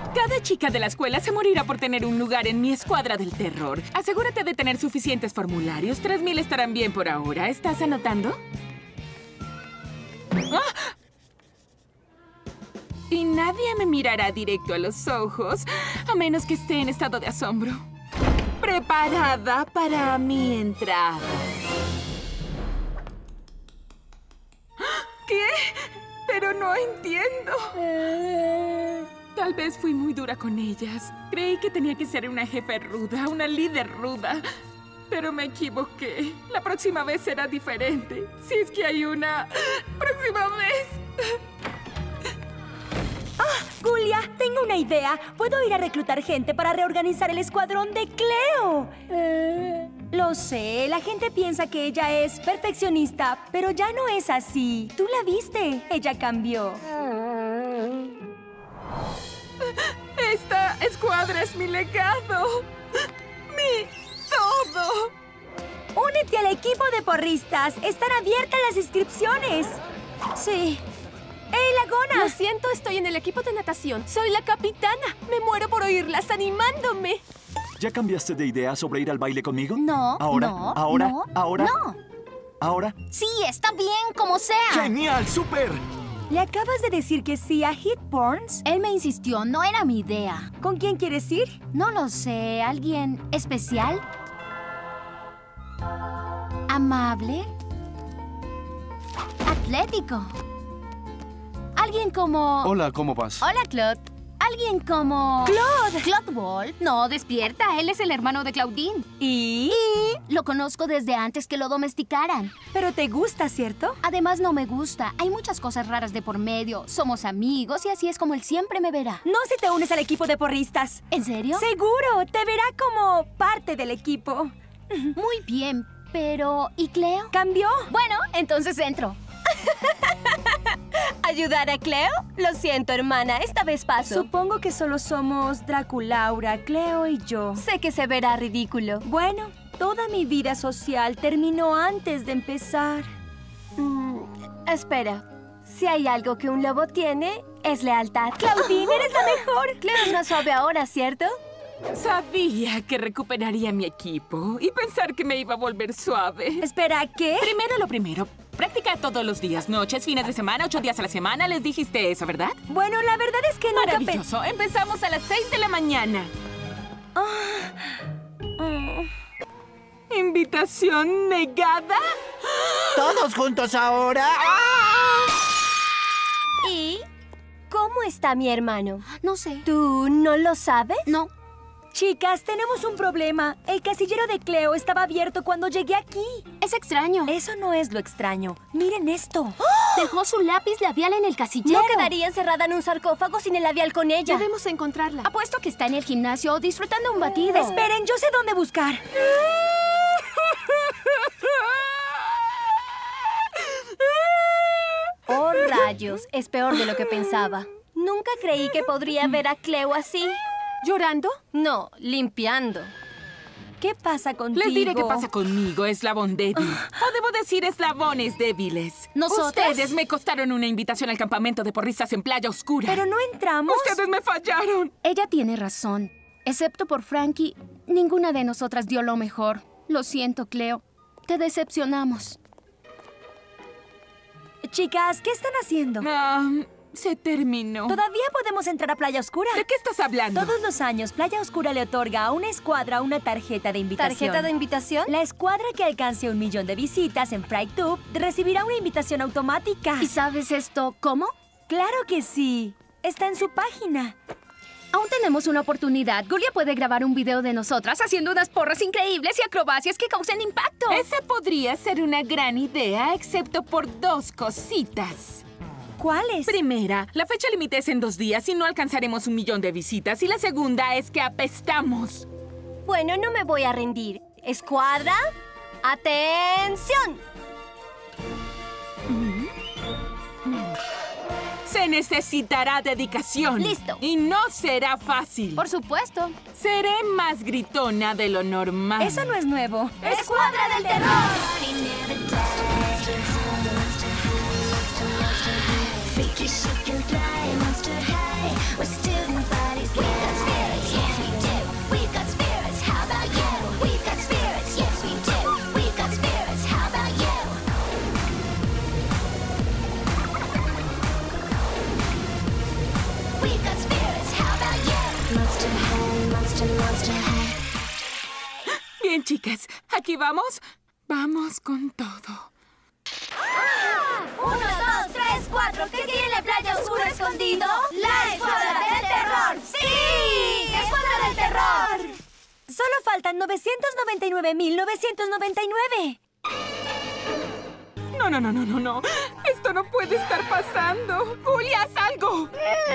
Cada chica de la escuela se morirá por tener un lugar en mi escuadra del terror. Asegúrate de tener suficientes formularios. 3000 estarán bien por ahora. ¿Estás anotando? ¡Ah! Y nadie me mirará directo a los ojos, a menos que esté en estado de asombro. Preparada para mi entrada. ¿Qué? Pero no entiendo. Tal vez fui muy dura con ellas. Creí que tenía que ser una jefe ruda, una líder ruda. Pero me equivoqué. La próxima vez será diferente. Si es que hay una próxima vez. Julia, tengo una idea. Puedo ir a reclutar gente para reorganizar el escuadrón de Cleo. Lo sé, la gente piensa que ella es perfeccionista, pero ya no es así. Tú la viste, ella cambió. Esta escuadra es mi legado. Mi todo. Únete al equipo de porristas. Están abiertas las inscripciones. Sí. ¡Hey, Lagona! Lo siento, estoy en el equipo de natación. Soy la capitana. Me muero por oírlas animándome. ¿Ya cambiaste de idea sobre ir al baile conmigo? No, ¿Ahora? no, ¿Ahora? no, ¿Ahora? no. ¿Ahora? Sí, está bien, como sea. ¡Genial! ¡Súper! ¿Le acabas de decir que sí a Hit Porns? Él me insistió, no era mi idea. ¿Con quién quieres ir? No lo sé, ¿alguien especial? ¿Amable? ¿Atlético? Alguien como... Hola, ¿cómo vas? Hola, Claude. Alguien como... ¡Claude! Claude Wall. No, despierta. Él es el hermano de Claudine. ¿Y? Lo conozco desde antes que lo domesticaran. Pero te gusta, ¿cierto? Además, no me gusta. Hay muchas cosas raras de por medio. Somos amigos y así es como él siempre me verá. No si te unes al equipo de porristas. ¿En serio? Seguro, te verá como parte del equipo. Muy bien, pero... ¿y Cleo? ¿Cambió? Bueno, entonces entro. ¿Ayudar a Cleo? Lo siento, hermana. Esta vez paso. Supongo que solo somos Draculaura, Cleo y yo. Sé que se verá ridículo. Bueno, toda mi vida social terminó antes de empezar. Espera. Si hay algo que un lobo tiene, es lealtad. Claudine, eres la mejor. Cleo es más suave ahora, ¿cierto? Sabía que recuperaría mi equipo y pensar que me iba a volver suave. Espera, ¿qué? Primero lo primero. Practica todos los días, noches, fines de semana, 8 días a la semana. Les dijiste eso, ¿verdad? Bueno, la verdad es que nunca Maravilloso. Empezamos a las 6 de la mañana. ¿Invitación negada? ¿Todos juntos ahora? ¿Y cómo está mi hermano? No sé. ¿Tú no lo sabes? No. Chicas, tenemos un problema. El casillero de Cleo estaba abierto cuando llegué aquí. Es extraño. Eso no es lo extraño. Miren esto. Dejó su lápiz labial en el casillero. No quedaría encerrada en un sarcófago sin el labial con ella. Debemos encontrarla. Apuesto que está en el gimnasio disfrutando un batido. Esperen, yo sé dónde buscar. Oh, rayos. Es peor de lo que pensaba. Nunca creí que podría ver a Cleo así. ¿Llorando? No, limpiando. ¿Qué pasa contigo? Les diré qué pasa conmigo, eslabón débil. O debo decir eslabones débiles. ¿Nosotras? Ustedes me costaron una invitación al campamento de porristas en Playa Oscura. Pero no entramos. Ustedes me fallaron. Ella tiene razón. Excepto por Frankie, ninguna de nosotras dio lo mejor. Lo siento, Cleo. Te decepcionamos. Chicas, ¿qué están haciendo? Se terminó. Todavía podemos entrar a Playa Oscura. ¿De qué estás hablando? Todos los años, Playa Oscura le otorga a una escuadra una tarjeta de invitación. ¿Tarjeta de invitación? La escuadra que alcance 1 millón de visitas en PrideTube recibirá una invitación automática. ¿Y sabes esto cómo? ¡Claro que sí! Está en su página. Aún tenemos una oportunidad. Julia puede grabar un video de nosotras haciendo unas porras increíbles y acrobacias que causen impacto. Esa podría ser una gran idea, excepto por 2 cositas. ¿Cuáles? Primera, la fecha límite es en 2 días y no alcanzaremos 1 millón de visitas. Y la segunda es que apestamos. Bueno, no me voy a rendir. Escuadra, ¡atención! Se necesitará dedicación. Listo. Y no será fácil. Por supuesto. Seré más gritona de lo normal. Eso no es nuevo. ¡Escuadra del terror! Bien, chicas, aquí vamos. Vamos con todo. 1, 2, 3, 4. ¿Qué tiene la playa oscura escondido? ¡La escuadra del terror! ¡Sí! ¡Escuadra del terror! Solo faltan 999.999. No. Esto no puede estar pasando. Julia, haz algo.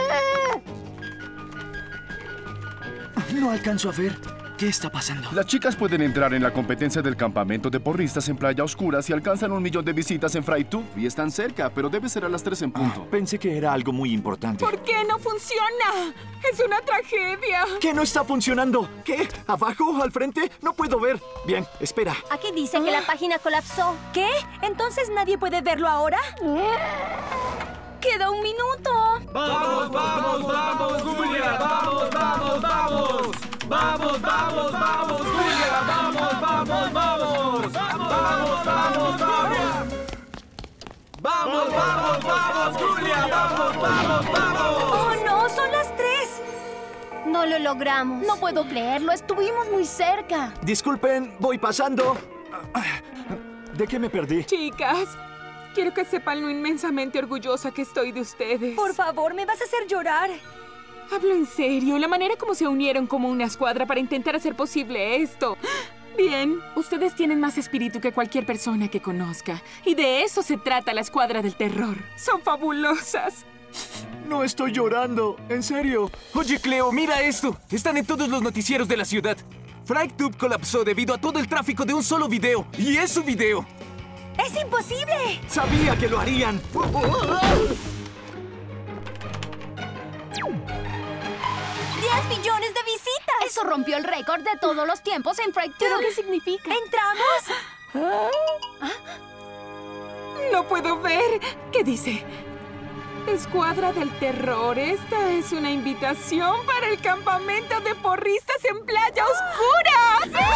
No alcanzo a ver. ¿Qué está pasando? Las chicas pueden entrar en la competencia del campamento de porristas en Playa Oscura si alcanzan 1 millón de visitas en FryTube y están cerca, pero debe ser a las 3 en punto. Pensé que era algo muy importante. ¿Por qué no funciona? Es una tragedia. ¿Qué no está funcionando? ¿Qué? ¿Abajo? ¿Al frente? No puedo ver. Bien, espera. Aquí dice que la página colapsó. ¿Qué? ¿Entonces nadie puede verlo ahora? ¡Queda 1 minuto! ¡Vamos, Julia! ¡Vamos! ¡Vamos, Julia! ¡Vamos, Julia! ¡Vamos! ¡Oh, no! ¡Son las 3! No lo logramos. No puedo creerlo, estuvimos muy cerca. Disculpen, voy pasando. ¿De qué me perdí? Chicas, quiero que sepan lo inmensamente orgullosa que estoy de ustedes. Por favor, me vas a hacer llorar. Hablo en serio, la manera como se unieron como una escuadra para intentar hacer posible esto. Bien, ustedes tienen más espíritu que cualquier persona que conozca. Y de eso se trata la escuadra del terror. Son fabulosas. No estoy llorando, en serio. Oye, Cleo, mira esto. Están en todos los noticieros de la ciudad. FryTube colapsó debido a todo el tráfico de un solo video. Y es su video. ¡Es imposible! Sabía que lo harían. 10 millones de visitas. Eso rompió el récord de todos los tiempos en FryTube. ¿Pero qué significa? ¿Entramos? No puedo ver. ¿Qué dice? Escuadra del terror. Esta es una invitación para el campamento de porristas en Playa Oscura.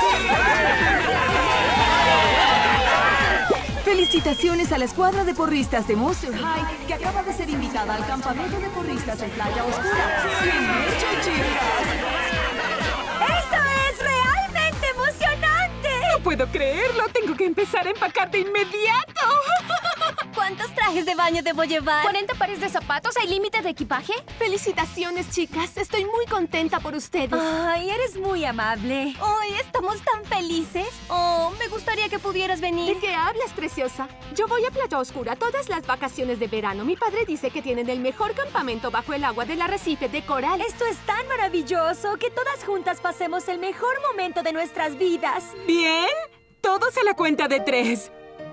Felicitaciones a la escuadra de porristas de Monster High que acaba de ser invitada al campamento de porristas en Playa Oscura. ¡Bien hecho, chicas! ¡Eso es realmente emocionante! No puedo creerlo. Tengo que empezar a empacar de inmediato. ¿Cuántos trajes de baño debo llevar? 40 pares de zapatos. ¿Hay límite de equipaje? Felicitaciones, chicas. Estoy muy contenta por ustedes. Ay, eres muy amable. Hoy estamos tan felices. Oh, me gustaría que pudieras venir. ¿De qué hablas, preciosa? Yo voy a Playa Oscura todas las vacaciones de verano. Mi padre dice que tienen el mejor campamento bajo el agua del arrecife de coral. Esto es tan maravilloso que todas juntas pasemos el mejor momento de nuestras vidas. Bien, todos a la cuenta de 3.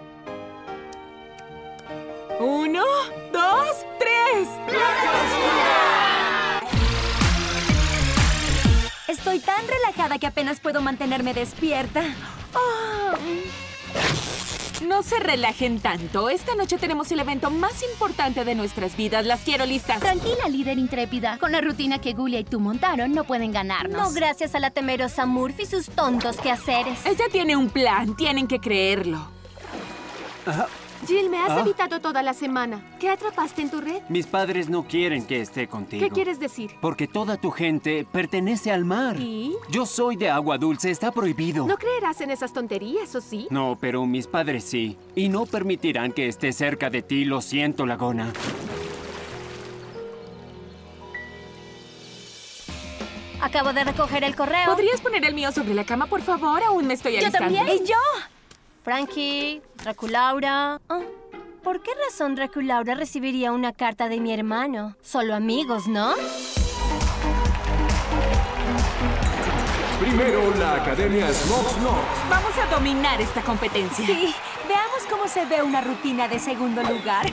1, 2, 3. Estoy tan relajada que apenas puedo mantenerme despierta. Oh. No se relajen tanto. Esta noche tenemos el evento más importante de nuestras vidas. Las quiero listas. Tranquila, líder intrépida. Con la rutina que Julia y tú montaron, no pueden ganarnos. No gracias a la temerosa Murphy y sus tontos quehaceres. Ella tiene un plan. Tienen que creerlo. Jill, me has evitado toda la semana. ¿Qué atrapaste en tu red? Mis padres no quieren que esté contigo. ¿Qué quieres decir? Porque toda tu gente pertenece al mar. ¿Y? Yo soy de agua dulce, está prohibido. No creerás en esas tonterías, ¿o sí? No, pero mis padres sí. Y no permitirán que esté cerca de ti, lo siento, Lagona. Acabo de recoger el correo. ¿Podrías poner el mío sobre la cama, por favor? Aún me estoy alistando. Yo también. ¿Y yo? Frankie, Draculaura. ¿Por qué razón Draculaura recibiría una carta de mi hermano? Solo amigos, ¿no? Primero, la Academia Smokes Knox. Vamos a dominar esta competencia. Sí, veamos cómo se ve una rutina de segundo lugar.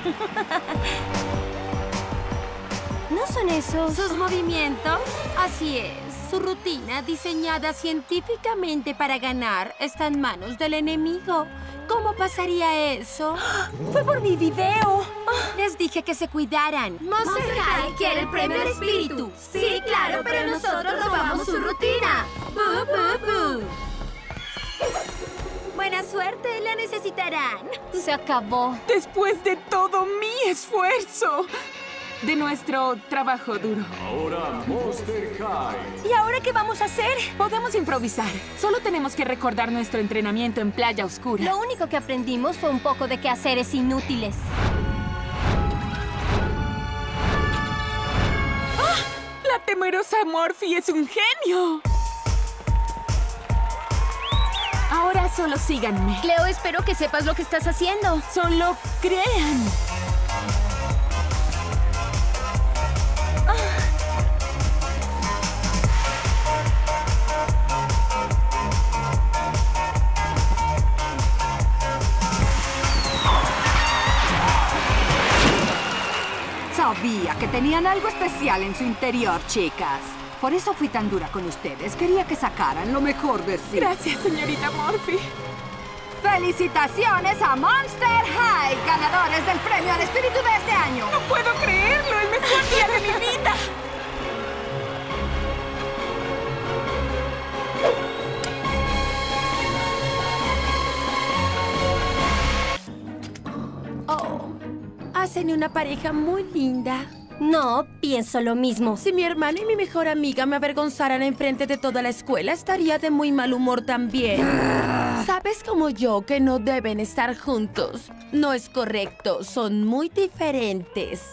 ¿No son esos? ¿Sus movimientos? Así es. Su rutina, diseñada científicamente para ganar, está en manos del enemigo. ¿Cómo pasaría eso? ¡Fue por mi video! Les dije que se cuidaran. Monster High quiere el premio al espíritu. Sí, claro, pero nosotros robamos su rutina. ¡Bú, bú, bú! Buena suerte, la necesitarán. Se acabó. Después de todo mi esfuerzo. de nuestro trabajo duro. Ahora Monster High. ¿Y ahora qué vamos a hacer? Podemos improvisar. Solo tenemos que recordar nuestro entrenamiento en Playa Oscura. Lo único que aprendimos fue un poco de quehaceres inútiles. ¡Ah! ¡La temerosa Morphy es un genio! Ahora solo síganme. Cleo, espero que sepas lo que estás haciendo. Solo crean. Sabía que tenían algo especial en su interior, chicas. Por eso fui tan dura con ustedes. Quería que sacaran lo mejor de sí. Gracias, señorita Morphy. ¡Felicitaciones a Monster High, ganadores del premio al espíritu de este año! ¡No puedo creerlo! ¡El mejor día de mi vida! Oh, hacen una pareja muy linda. No, pienso lo mismo. Si mi hermana y mi mejor amiga me avergonzaran enfrente de toda la escuela, estaría de muy mal humor también. Sabes como yo que no deben estar juntos. No es correcto, son muy diferentes.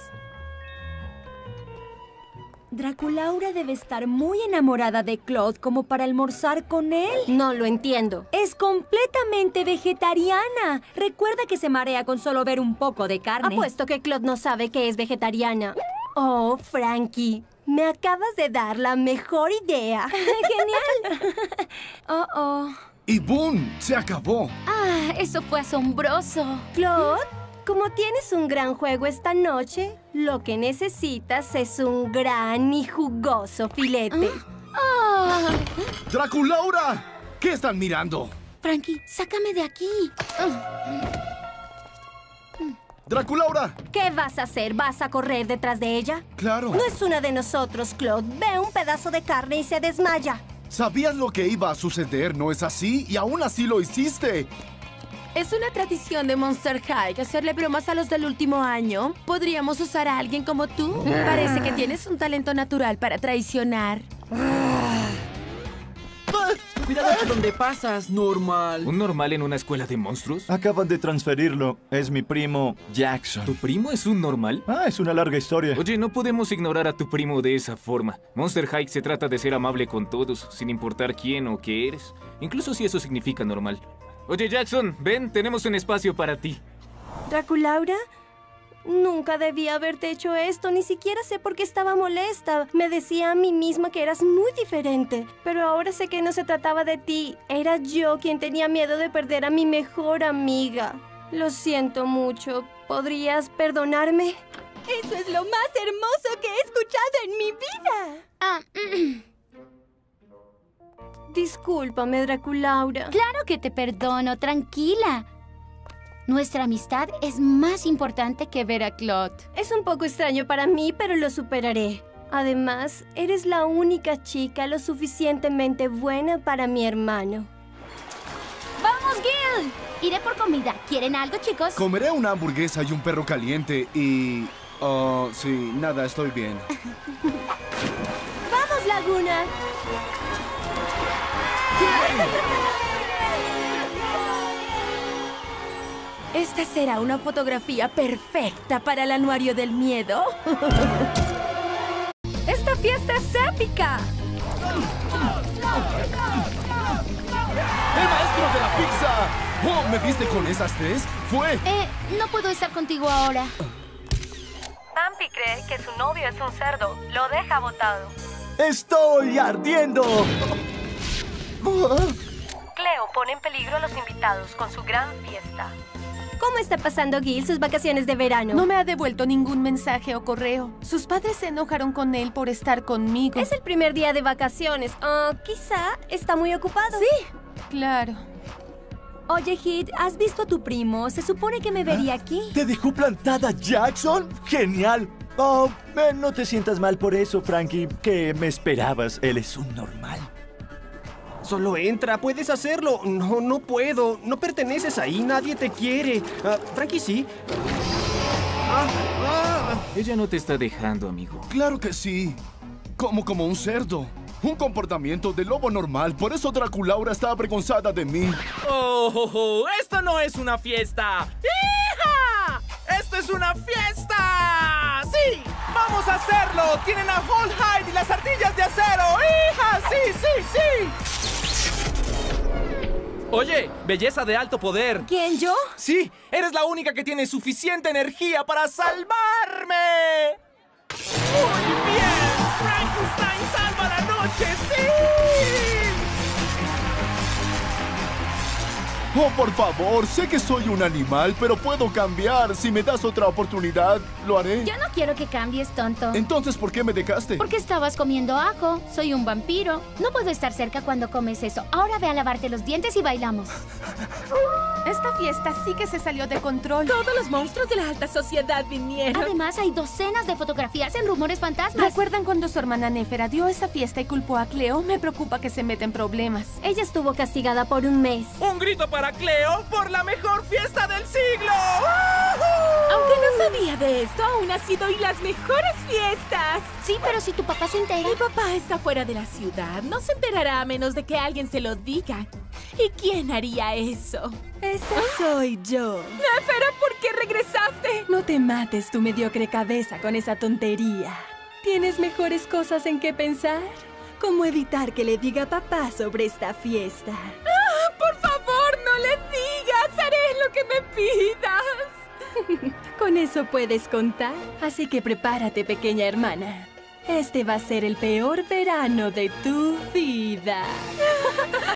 Draculaura debe estar muy enamorada de Claude como para almorzar con él. No lo entiendo. Es completamente vegetariana. Recuerda que se marea con solo ver un poco de carne. Apuesto que Claude no sabe que es vegetariana. Oh, Frankie, me acabas de dar la mejor idea. ¡Genial! Oh. ¡Y boom! ¡Se acabó! Ah, eso fue asombroso. Claude, como tienes un gran juego esta noche, lo que necesitas es un gran y jugoso filete. ¡Draculaura! ¿Qué están mirando? Frankie, sácame de aquí. ¡Draculaura! ¿Qué vas a hacer? ¿Vas a correr detrás de ella? ¡Claro! No es una de nosotros, Claude. Ve un pedazo de carne y se desmaya. Sabías lo que iba a suceder, ¿no es así? Y aún así lo hiciste. Es una tradición de Monster High hacerle bromas a los del último año. ¿Podríamos usar a alguien como tú? Parece que tienes un talento natural para traicionar. Cuidado por donde pasas, normal. ¿Un normal en una escuela de monstruos? Acaban de transferirlo. Es mi primo Jackson. ¿Tu primo es un normal? Ah, es una larga historia. Oye, no podemos ignorar a tu primo de esa forma. Monster High se trata de ser amable con todos, sin importar quién o qué eres. Incluso si eso significa normal. Oye, Jackson, ven, tenemos un espacio para ti. ¿Draculaura? Nunca debía haberte hecho esto, ni siquiera sé por qué estaba molesta. Me decía a mí misma que eras muy diferente, pero ahora sé que no se trataba de ti. Era yo quien tenía miedo de perder a mi mejor amiga. Lo siento mucho. ¿Podrías perdonarme? Eso es lo más hermoso que he escuchado en mi vida. Discúlpame, Draculaura. Claro que te perdono, tranquila. Nuestra amistad es más importante que ver a Claude. Es un poco extraño para mí, pero lo superaré. Además, eres la única chica lo suficientemente buena para mi hermano. ¡Vamos, Gil! Iré por comida. ¿Quieren algo, chicos? Comeré una hamburguesa y un perro caliente y... sí, nada, estoy bien. ¡Vamos, Laguna! Esta será una fotografía perfecta para el anuario del miedo. ¡Esta fiesta es épica! ¡El maestro de la pizza! ¡Oh, me viste con esas tres! ¡Fue! No puedo estar contigo ahora. Ampi cree que su novio es un cerdo. Lo deja botado. ¡Estoy ardiendo! Cleo pone en peligro a los invitados con su gran fiesta. ¿Cómo está pasando Gil sus vacaciones de verano? No me ha devuelto ningún mensaje o correo. Sus padres se enojaron con él por estar conmigo. Es el primer día de vacaciones. Quizá está muy ocupado. Sí, claro. Oye, Hit, ¿has visto a tu primo? Se supone que me vería aquí. ¿Te dejó plantada Jackson? ¡Genial! Oh, no te sientas mal por eso, Frankie. ¿Qué me esperabas? Él es un normal. Solo entra, puedes hacerlo. No, no puedo. No perteneces ahí, nadie te quiere. Frankie sí. Ella no te está dejando, amigo. Claro que sí. Como un cerdo. Un comportamiento de lobo normal. Por eso Draculaura está avergonzada de mí. ¡Oh! ¡Esto no es una fiesta! ¡Hija! ¡Esto es una fiesta! ¡Sí! ¡Vamos a hacerlo! ¡Tienen a Whole Hide y las ardillas de acero! ¡Hija! ¡Sí, sí, sí! Oye, belleza de alto poder. ¿Quién, yo? Sí, eres la única que tiene suficiente energía para salvarme. ¡Muy bien! ¡Frankenstein salva la noche! ¡Sí! Oh, por favor, sé que soy un animal, pero puedo cambiar. Si me das otra oportunidad, lo haré. Yo no quiero que cambies, tonto. Entonces, ¿por qué me dejaste? Porque estabas comiendo ajo. Soy un vampiro. No puedo estar cerca cuando comes eso. Ahora ve a lavarte los dientes y bailamos. Esta fiesta sí que se salió de control. Todos los monstruos de la alta sociedad vinieron. Además, hay docenas de fotografías en rumores fantasmas. ¿Recuerdan cuando su hermana Néfera dio esa fiesta y culpó a Cleo? Me preocupa que se meta en problemas. Ella estuvo castigada por un mes. ¡Un grito para Cleo por la mejor fiesta del siglo! Aunque no sabía de esto, aún ha sido y las mejores fiestas. Sí, pero si tu papá se entera... Mi papá está fuera de la ciudad. No se enterará a menos de que alguien se lo diga. ¿Y quién haría eso? Esa soy yo. Néfera, ¿por qué regresaste? No te mates tu mediocre cabeza con esa tontería. ¿Tienes mejores cosas en que pensar? ¿Cómo evitar que le diga a papá sobre esta fiesta? ¡Ah, por favor, no le digas! Haré lo que me pidas. Con eso puedes contar. Así que prepárate, pequeña hermana. Este va a ser el peor verano de tu vida.